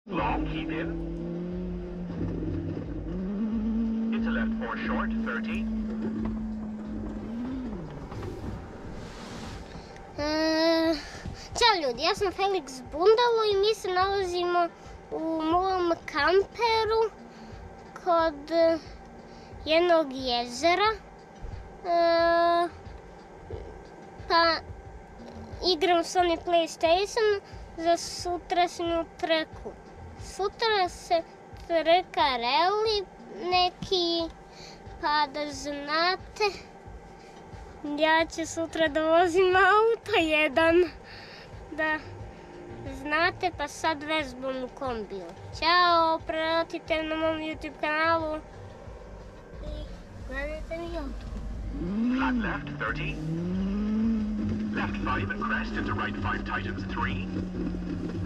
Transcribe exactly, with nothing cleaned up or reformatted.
Long, keep in. Into left four short, thirty. E, Ćao ljudi, ja sam Felix Bundalo i mi se nalazimo u mom kamperu kod jednog jezera. E, pa igram Sony PlayStation za sutrašnju trku. Sutra se trka rally neki, pa da znate, ja ću sutra da vozim auto jedan, da znate, pa sad vezbom u kombiju. Ćao, pratite na mom YouTube kanalu i gledajte mi auto. Flat left, thirty. Left five and crest into right five tightens three.